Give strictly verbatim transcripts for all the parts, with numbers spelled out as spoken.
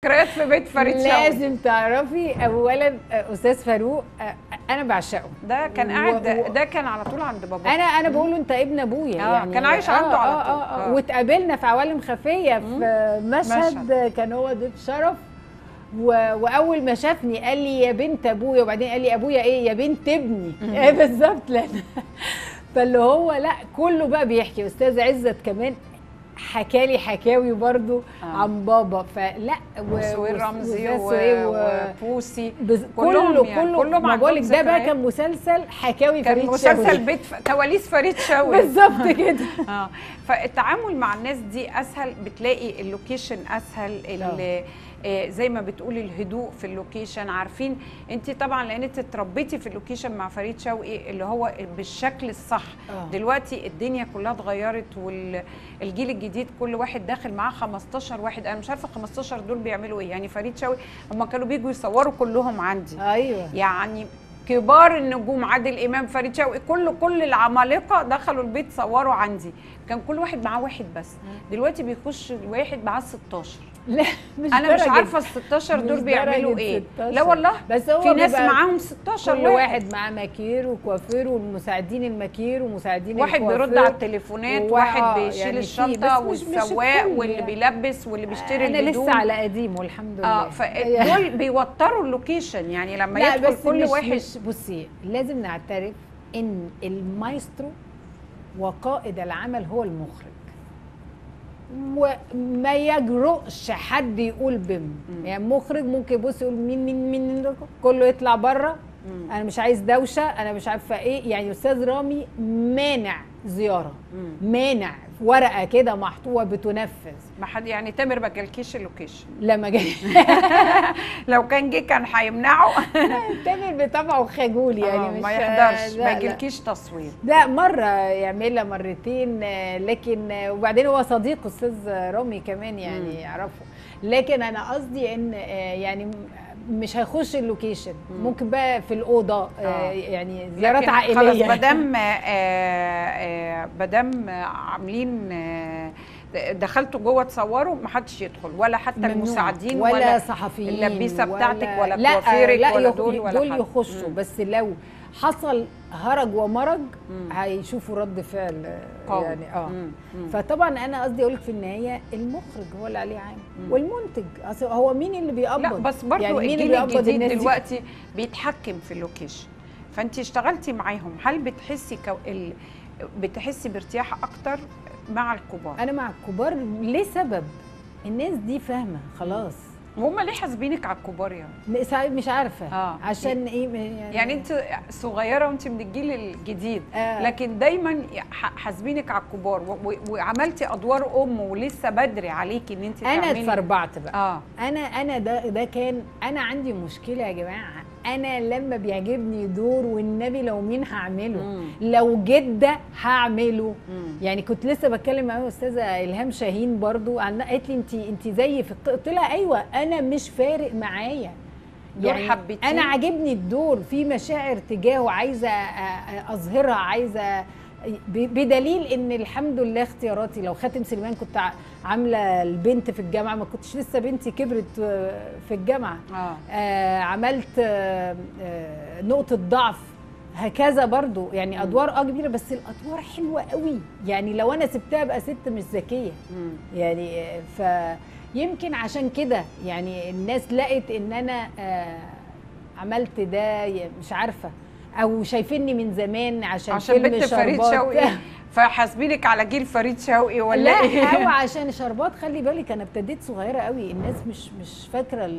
ذكريات في بيت فريد شوقي. لازم تعرفي اولا استاذ فاروق انا بعشقه. ده كان قاعد و... ده كان على طول عند بابا. انا انا بقول له انت ابن ابويا آه يعني. كان عايش عنده آه على طول. آه آه آه. واتقابلنا في عوالم خفيه في مشهد, مشهد. كان هو ضيف شرف و... واول ما شافني قال لي يا بنت ابويا، وبعدين قال لي ابويا ايه يا بنت ابني. ايه بالظبط. لان فاللي هو لا كله بقى بيحكي. استاذ عزت كمان حكى لي حكاوي برضو آه. عن بابا. فلا وسهير رمزي وبوسي كله كله كله ما بقولك ده بقى كان مسلسل حكاوي فريد شوقي، كان مسلسل بيت ف... كواليس فريد شوقي بالظبط كده. اه فالتعامل مع الناس دي اسهل، بتلاقي اللوكيشن اسهل، اللي آه زي ما بتقولي الهدوء في اللوكيشن. عارفين انت طبعا لان انت اتربيتي في اللوكيشن مع فريد شوقي اللي هو بالشكل الصح. أوه. دلوقتي الدنيا كلها اتغيرت والجيل الجديد كل واحد داخل معاه خمستاشر واحد. انا مش عارفه خمستاشر دول بيعملوا ايه. يعني فريد شوقي هم كانوا بيجوا يصوروا كلهم عندي. ايوه يعني كبار النجوم، عادل امام، فريد شوقي، كل كل العمالقه دخلوا البيت صوروا عندي. كان كل واحد معاه واحد بس. دلوقتي بيخش الواحد معاه ستاشر. لا مش انا مش عارفه ال ستاشر دول بيعملوا ايه. لا والله بس هو في ناس معاهم ستاشر كل واحد معاه ماكير وكوافير والمساعدين الماكير ومساعدين واحد بيرد على التليفونات، واحد بيشيل يعني الشنطه والسواق واللي يعني. بيلبس واللي بيشتري انا الهدوم. لسه على قديمه الحمد لله. اه فدول بيوتروا اللوكيشن. يعني لما يدخل كل مش واحد مش بصي لازم نعترف ان المايسترو وقائد العمل هو المخرج، وما يجرؤش حد يقول بم. يعني مخرج ممكن يبص يقول مين مين مين كله يطلع بره، انا مش عايز دوشه، انا مش عارفه ايه. يعني استاذ رامي مانع زياره، مم. مانع ورقه كده محطوطه بتنفذ. ما حد يعني تامر ما جالكيش اللوكيشن لما جه لو كان جه كان هيمنعه. تامر بطبعه خجول يعني مش ما يحضرش، ما يجيلكيش تصوير. لا مره يعملها مرتين، لكن وبعدين هو صديق استاذ رامي كمان يعني مم. يعرفه. لكن انا قصدي ان يعني مش هيخش اللوكيشن، ممكن بقى في الاوضه آه. يعني زيارات عائليه. خلاص مادام مادام عاملين دخلتوا جوه تصوروا ما حدش يدخل، ولا حتى المساعدين ولا, ولا صحفيين اللبيسه بتاعتك ولا كوافيرك ولا, ولا دول ولا دول يخشوا. بس لو حصل هرج ومرج مم. هيشوفوا رد فعل قوي. يعني اه مم. مم. فطبعا انا قصدي اقول لك في النهايه المخرج هو اللي عليه عامل والمنتج. اصل هو مين اللي بيقبض؟ لا بس برضه يعني الجيل الجديد دلوقتي بيتحكم في اللوكيشن. فانت اشتغلتي معاهم، هل بتحسي كو... ال... بتحسي بارتياح اكتر مع الكبار؟ انا مع الكبار لسبب الناس دي فاهمه خلاص. وهم ليه حاسبينك على الكبار يعني؟ مش عارفه آه. عشان ايه يعني, يعني انت صغيره وانت من الجيل الجديد آه. لكن دايما حاسبينك على الكبار وعملتي ادوار ام ولسه بدري عليكي ان انت تعملي. انا اتفربعت بقى آه. انا انا ده ده كان انا عندي مشكله يا جماعه. انا لما بيعجبني دور والنبي لو مين هعمله، مم. لو جده هعمله. مم. يعني كنت لسه بتكلم مع استاذه الهام شاهين برضو عن قالت لي انت انت زي في قلت لها ايوه انا مش فارق معايا يعني حبيتيه. انا عاجبني الدور، في مشاعر تجاهه عايزه اظهرها، عايزه بدليل ان الحمد لله اختياراتي. لو خاتم سليمان كنت عامله البنت في الجامعه، ما كنتش لسه بنتي كبرت في الجامعه. آه. آه عملت آه آه نقطه ضعف، هكذا برضو. يعني ادوار اه كبيره بس الادوار حلوه قوي. يعني لو انا سبتها ابقى ست مش ذكيه. يعني فيمكن عشان كده يعني الناس لقت ان انا آه عملت ده، مش عارفه، او شايفيني من زمان عشان عشان بنت فريد شوقي فحاسبينك على جيل فريد شوقي ولا لا ايه؟ لا او عشان شربات. خلي بالك انا ابتديت صغيره قوي، الناس مش مش فاكره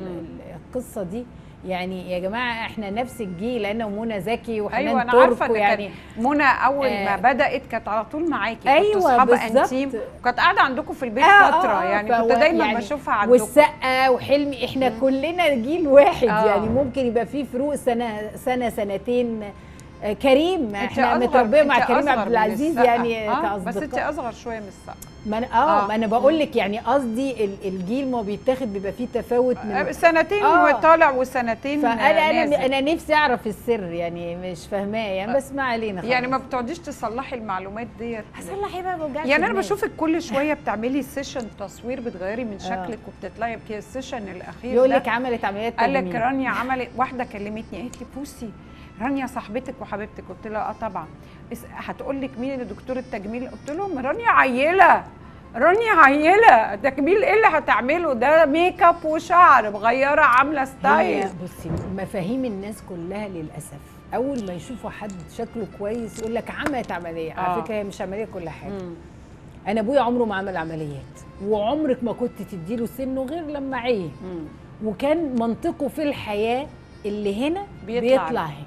القصه دي. يعني يا جماعه احنا نفس الجيل، انا ومنى زكي وحنان أيوة ترك. يعني منى اول آه ما بدات كانت على طول معاكي. أيوة كنتوا اصحاب انتيم، كانت قاعده عندكم في البيت آه فتره. آه يعني كنت دايما يعني بشوفها عندكم. والسقا وحلمي احنا مم. كلنا جيل واحد. آه. يعني ممكن يبقى في فروق سنه سنه سنتين آه كريم، احنا متربيه مع كريم عبد العزيز يعني آه كاصدقاء. بس انت اصغر شويه من السقا. ما انا اه, آه. ما انا بقول لك يعني قصدي الجيل ما بيتاخد بيبقى فيه تفاوت من سنتين آه. وطالع وسنتين فانا انا انا نفسي اعرف السر يعني مش فاهماه يعني، بس ما علينا خلاص. يعني ما بتقعديش تصلحي المعلومات ديت؟ هصلح ايه بقى؟ ما بوجعش يعني انا بشوفك كل شويه بتعملي سيشن تصوير بتغيري من شكلك آه. وبتطلعي كده. السيشن الاخير يقول لك عملت عمليات تجميل، قال لك رانيا عملت. واحده كلمتني قالت لي بوسي رانيا صاحبتك وحبيبتك، قلت لها اه طبعا. هتقول لك مين اللي دكتور التجميل؟ قلت لهم رانيا عيله، رانيا عيله، تجميل ايه اللي هتعمله ده؟ ميك اب وشعر، مغيره عامله ستايل. بصي مفاهيم الناس كلها للاسف اول ما يشوفوا حد شكله كويس يقول لك عملت عمليه. آه. على فكره هي مش عمليه كل حاجه. مم. انا ابويا عمره ما عمل عمليات، وعمرك ما كنت تديله سنه غير لما عيه، وكان منطقه في الحياه اللي هنا بيطلع, بيطلع هنا.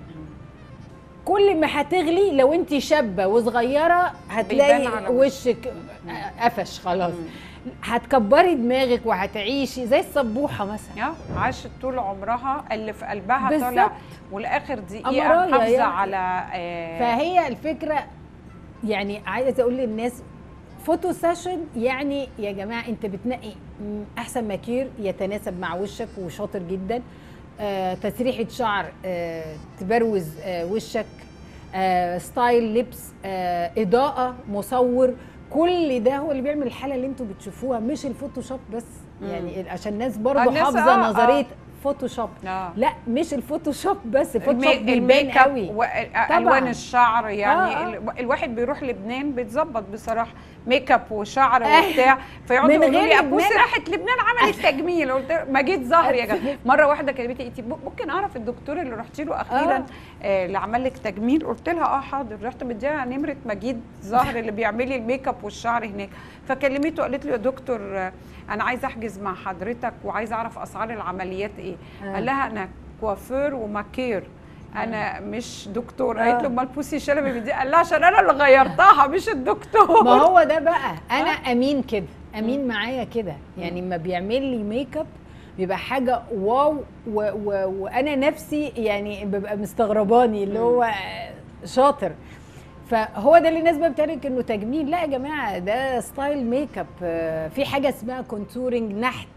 كل ما هتغلي لو انت شابه وصغيره هتلاقي وشك قفش خلاص. مم. هتكبري دماغك وهتعيشي زي السبوحه مثلا، عاشت طول عمرها اللي في قلبها طالع، والاخر دقيقه محافظه يعني على آه فهي الفكره. يعني عايزه اقول للناس فوتو سيشن يعني يا جماعه انت بتنقي احسن ماكير يتناسب مع وشك وشاطر جدا، آه، تسريحه شعر آه، تبروز آه، وشك، آه، ستايل لبس، آه، اضاءه، مصور، كل ده هو اللي بيعمل الحاله اللي انتوا بتشوفوها، مش الفوتوشوب بس. مم. يعني عشان الناس برضه حافظه آه نظريه آه. فوتوشوب. آه. لا مش الفوتوشوب بس، الفوتوشوب بيبان قوي، الوان الشعر يعني. آه. آه. الواحد بيروح لبنان بيتظبط بصراحه، ميك اب وشعر وبتاع، فيقعدوا يقولوا لي ابوسي راحت لبنان عملت تجميل. قلت مجيد ظهر يا جماعه. مره واحده كلمتني انت ممكن اعرف الدكتور اللي رحتي له اخيرا آه. آه اللي عمل لك تجميل؟ قلت لها اه حاضر. رحت مديها نمره مجيد ظهر اللي بيعمل لي الميك اب والشعر هناك، فكلمته قالت له يا دكتور آه انا عايزه احجز مع حضرتك وعايزه اعرف اسعار العمليات ايه. آه. قال لها انا كوافير وماكير، انا مش دكتور. قالت له امال بوسي شلبي دي؟ قال لها عشان انا اللي غيرتها مش الدكتور. ما هو ده بقى انا آه. امين كده، امين معايا كده يعني. ما بيعمل لي ميك اب بيبقى حاجه واو، و و وانا نفسي يعني ببقى مستغرباني اللي هو شاطر. فهو ده اللي الناس بقى بتعرف انه تجميل. لا يا جماعه ده ستايل ميك اب. في حاجه اسمها كونتورنج، نحت،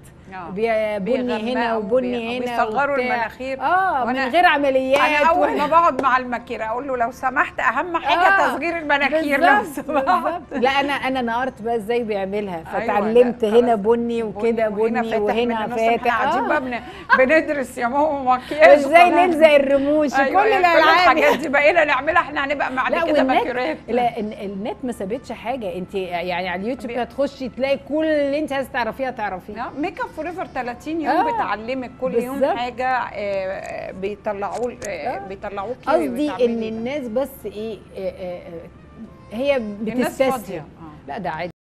بني هنا وبني هنا، بيصغروا المناخير اه من غير عمليات. انا اول ما بقعد مع الماكير اقول له لو سمحت اهم حاجه آه تصغير المناخير لو سمحت. لا انا انا نقرت بقى ازاي بيعملها، فتعلمت أيوة هنا بني وكده بني وهنا فاتح. قاعدين بقى بندرس يا ماما مكياج ازاي نلزق الرموش. أيوة كل الالعاب الحاجات دي بقينا نعملها احنا، هنبقى بعد كده ماكيرات. لا النت ما سابتش حاجه. انت يعني على اليوتيوب هتخشي تلاقي كل اللي انت عايزه تعرفيها تعرفيه. ميك اب فوريفر ثلاثين يوم آه. بتعلمك كل بالزبط. يوم حاجه آه بيطلعوه آه بيطلعوه كده. قصدي ان الناس بس ايه آه آه هي بتستسهل. آه. لا ده عادي.